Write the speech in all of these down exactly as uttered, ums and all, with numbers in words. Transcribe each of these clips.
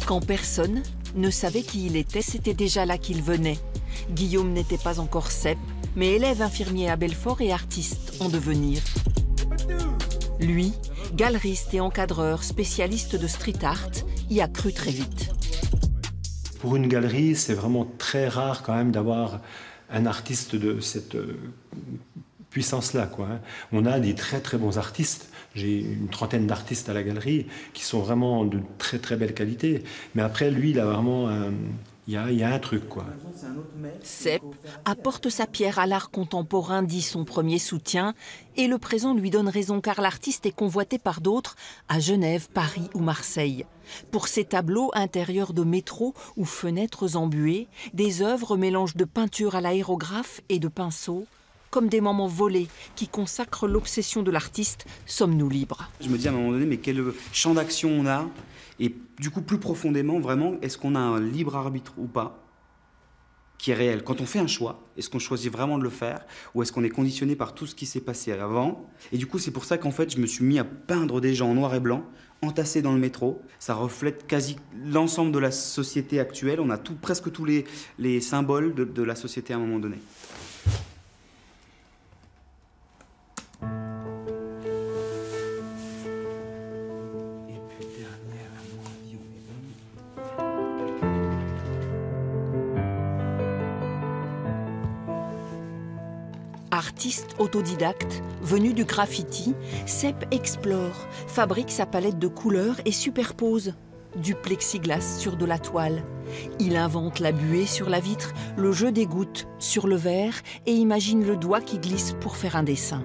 Quand personne ne savait qui il était, c'était déjà là qu'il venait. Guillaume n'était pas encore cep, mais élève infirmier à Belfort et artiste en devenir. Lui, galeriste et encadreur, spécialiste de street art, y a cru très vite. Pour une galerie, c'est vraiment très rare quand même d'avoir un artiste de cette euh, puissance-là, quoi, hein. On a des très très bons artistes. J'ai une trentaine d'artistes à la galerie qui sont vraiment de très très belle qualité. Mais après, lui, il a vraiment un... Il y a, il y a un truc, quoi. Cep apporte sa pierre à l'art contemporain, dit son premier soutien, et le présent lui donne raison car l'artiste est convoité par d'autres à Genève, Paris ou Marseille. Pour ses tableaux intérieurs de métro ou fenêtres embuées, des œuvres mélangent de peinture à l'aérographe et de pinceau, comme des moments volés qui consacrent l'obsession de l'artiste. Sommes-nous libres? Je me dis à un moment donné, mais quel champ d'action on a? Et du coup, plus profondément, vraiment, est-ce qu'on a un libre arbitre ou pas qui est réel? Quand on fait un choix, est-ce qu'on choisit vraiment de le faire? Ou est-ce qu'on est conditionné par tout ce qui s'est passé avant? Et du coup, c'est pour ça qu'en fait, je me suis mis à peindre des gens en noir et blanc, entassés dans le métro. Ça reflète quasi l'ensemble de la société actuelle. On a tout, presque tous les, les symboles de, de la société à un moment donné. Artiste autodidacte, venu du graffiti, Cep explore, fabrique sa palette de couleurs et superpose du plexiglas sur de la toile. Il invente la buée sur la vitre, le jeu des gouttes sur le verre et imagine le doigt qui glisse pour faire un dessin.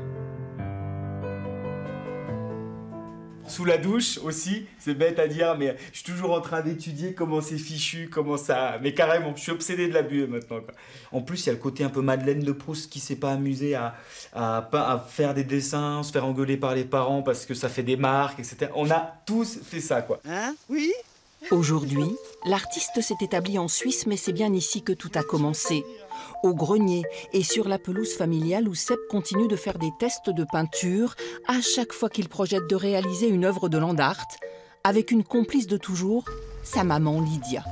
Sous la douche aussi, c'est bête à dire, mais je suis toujours en train d'étudier comment c'est fichu, comment ça... Mais carrément, je suis obsédé de la buée maintenant, quoi. En plus, il y a le côté un peu Madeleine de Proust qui s'est pas amusé à, à, à faire des dessins, se faire engueuler par les parents parce que ça fait des marques, et cetera. On a tous fait ça, quoi. Hein? Oui? Aujourd'hui, l'artiste s'est établi en Suisse, mais c'est bien ici que tout a commencé. Au grenier et sur la pelouse familiale où Cep continue de faire des tests de peinture à chaque fois qu'il projette de réaliser une œuvre de land art, avec une complice de toujours, sa maman Lydia.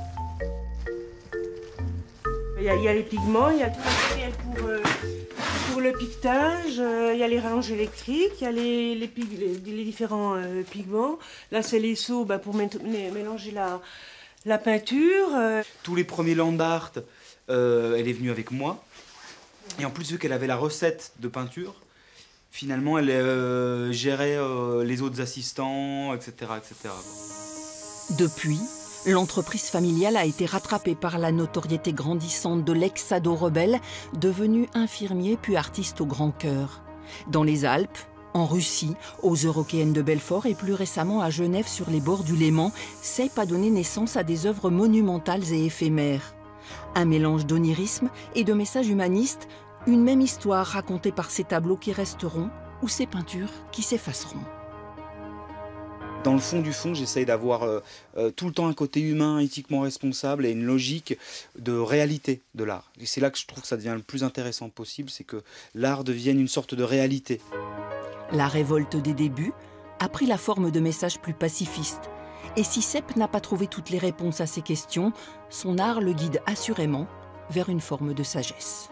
Il y a, il y a les pigments, il y a tout le matériel pour, euh, pour le piquetage, euh, il y a les rallonges électriques, il y a les, les, pig, les, les différents euh, pigments. Là, c'est les seaux bah, pour mélanger la, la peinture. Euh. Tous les premiers land art, Euh, elle est venue avec moi. Et en plus, vu qu'elle avait la recette de peinture, finalement, elle euh, gérait euh, les autres assistants, et cetera, et cetera. Depuis, l'entreprise familiale a été rattrapée par la notoriété grandissante de l'ex-ado rebelle, devenu infirmier puis artiste au grand cœur. Dans les Alpes, en Russie, aux Eurockéennes de Belfort et plus récemment à Genève sur les bords du Léman, Cep a donné naissance à des œuvres monumentales et éphémères. Un mélange d'onirisme et de messages humanistes, une même histoire racontée par ces tableaux qui resteront ou ces peintures qui s'effaceront. Dans le fond du fond, j'essaye d'avoir euh, euh, tout le temps un côté humain, éthiquement responsable et une logique de réalité de l'art. Et c'est là que je trouve que ça devient le plus intéressant possible, c'est que l'art devienne une sorte de réalité. La révolte des débuts a pris la forme de messages plus pacifistes. Et si Cep n'a pas trouvé toutes les réponses à ces questions, son art le guide assurément vers une forme de sagesse.